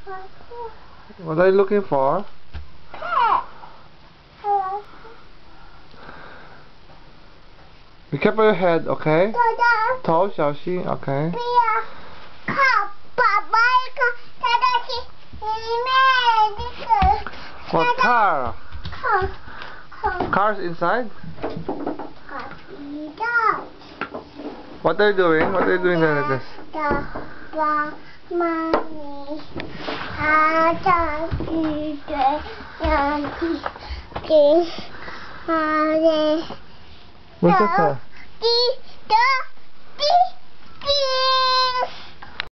What are you looking for? Be careful your head, okay? Tall, shall she? Okay. What car? Cars inside? What are you doing? What are you doing there like this? What's that?